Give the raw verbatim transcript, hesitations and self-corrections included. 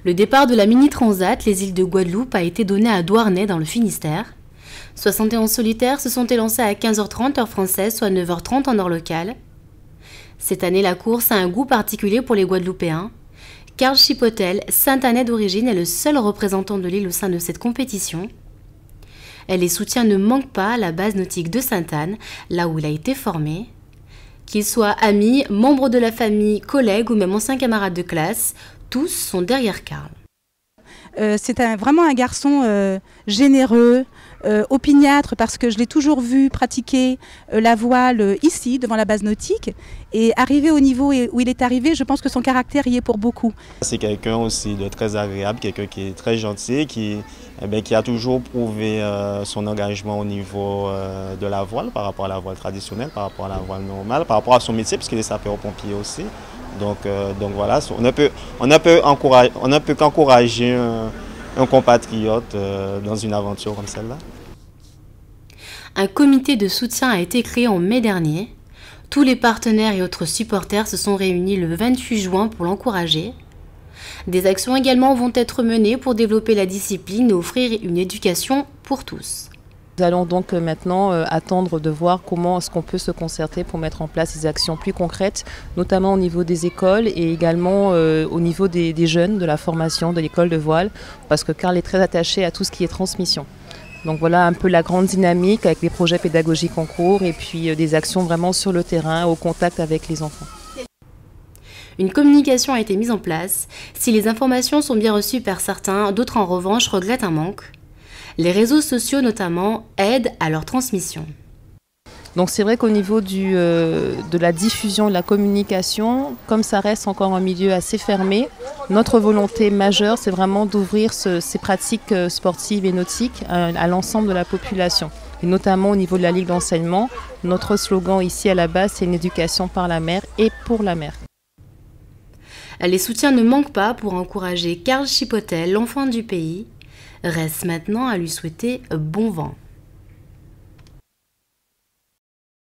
Le départ de la Mini Transat, les îles de Guadeloupe, a été donné à Douarnenez dans le Finistère. soixante et onze solitaires se sont élancés à quinze heures trente heure française, soit neuf heures trente en heure locale. Cette année, la course a un goût particulier pour les Guadeloupéens. Karl Chipotel, Saint-Anais d'origine, est le seul représentant de l'île au sein de cette compétition. Et les soutiens ne manquent pas à la base nautique de Sainte-Anne, là où il a été formé. Qu'ils soient amis, membres de la famille, collègues ou même anciens camarades de classe, tous sont derrière Karl. Euh, c'est un, vraiment un garçon euh, généreux, euh, opiniâtre, parce que je l'ai toujours vu pratiquer euh, la voile euh, ici, devant la base nautique. Et arrivé au niveau où il est arrivé, je pense que son caractère y est pour beaucoup. C'est quelqu'un aussi de très agréable, quelqu'un qui est très gentil, qui, eh bien, qui a toujours prouvé euh, son engagement au niveau euh, de la voile, par rapport à la voile traditionnelle, par rapport à la voile normale, par rapport à son métier, puisqu'il est sapeur-pompier aussi. Donc, euh, donc voilà, on ne peut, on ne peut, encourager, on ne peut qu'encourager un, un compatriote euh, dans une aventure comme celle-là. Un comité de soutien a été créé en mai dernier. Tous les partenaires et autres supporters se sont réunis le vingt-huit juin pour l'encourager. Des actions également vont être menées pour développer la discipline et offrir une éducation pour tous. Nous allons donc maintenant attendre de voir comment est-ce qu'on peut se concerter pour mettre en place des actions plus concrètes, notamment au niveau des écoles et également au niveau des, des jeunes, de la formation, de l'école de voile, parce que Karl est très attaché à tout ce qui est transmission. Donc voilà un peu la grande dynamique avec les projets pédagogiques en cours et puis des actions vraiment sur le terrain, au contact avec les enfants. Une communication a été mise en place. Si les informations sont bien reçues par certains, d'autres en revanche regrettent un manque. Les réseaux sociaux notamment aident à leur transmission. Donc c'est vrai qu'au niveau du, euh, de la diffusion, de la communication, comme ça reste encore un milieu assez fermé, notre volonté majeure c'est vraiment d'ouvrir ce, ces pratiques sportives et nautiques à, à l'ensemble de la population. Et notamment au niveau de la Ligue d'enseignement, notre slogan ici à la base c'est une éducation par la mer et pour la mer. Les soutiens ne manquent pas pour encourager Karl Chipotel, l'enfant du pays. Reste maintenant à lui souhaiter bon vent.